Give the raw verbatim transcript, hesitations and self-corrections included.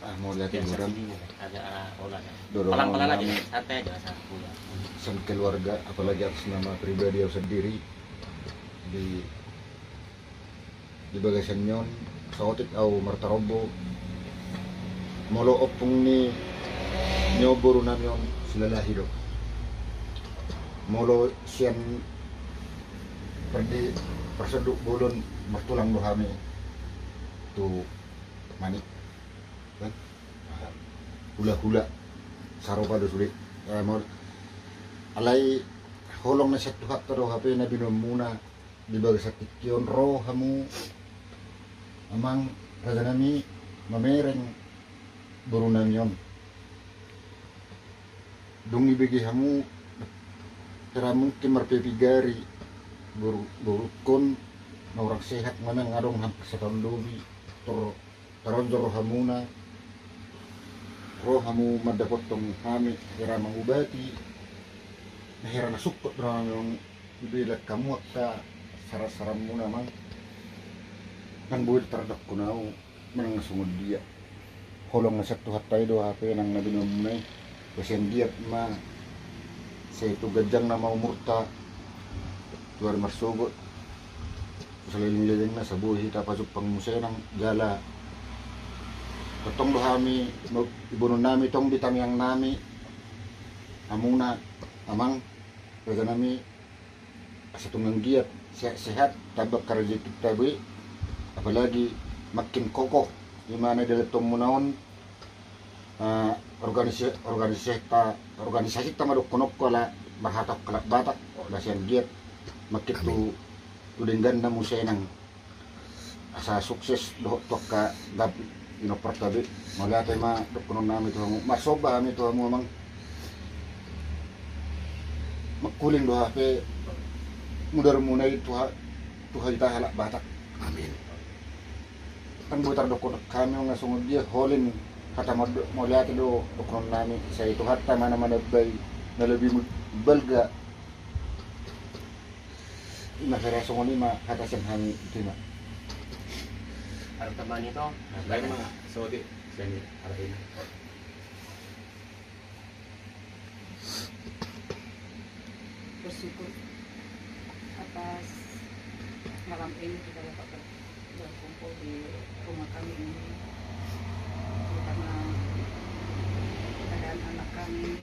Ah, mau lihat hiburan. Agak olah ya. Dorong Pelan-pelan aja, kami santai aja satu ya. sama keluarga, apalagi atas nama pribadi aku sendiri di di bagasan nyon saotik au martarobo molo opung ni nyoboro namyon silalahi do molo sian perdi perseduk bolon mertulang dohami tu manik kan hula-hula saropa do sulit eh, mau alai holong na satu hak tado hape na binomuna di bagas kion roh hamu amang rajanami mamereng burunamion dungi bagi hamu kira mungkin marpepigari buru burukon na orang sehat mana ngadong hampir setahun dobi tor taronjor hamuna roh hamu madapotong kami kira mengubati nahira nasukot na yung ibilat kamu ka saras-saram muna mang kan buil terhadap kunau menang sungod dia holong na satu hatay do hape nang nabinom na pesen dia ma sa itu gajang na maumurta tuar marsugot saliling-liling na sa buhi tapasok pang musay ng gala katong do hami ibunon nami tong bitamyang nami amuna amang kaya nami sa tungang giat sehat tabak karajit tabi apalagi makin kokoh di mana dalam tumunaon uh, organisasi organisasi ta organisasi ta madok konop kala berhatak kalak batak la sian giat makin tu tudenggan na musenang asa sukses doh tok ka gabi ino pertabi malate ma dok konon nami to masoba mi to mo mang makuling do hape mudar munay tuha tuha kita halak batak amin kan butar dokon kami nga sungod dia holin kata mo lihat do dokon nami sa itu hatta mana mana bay na lebih belga ina kira sungod lima kata senhani tima Harus teman itu, Baik mah, sorry, saya arahin. Bersyukur atas malam ini kita dapat berkumpul di rumah kami ini karena keadaan anak kami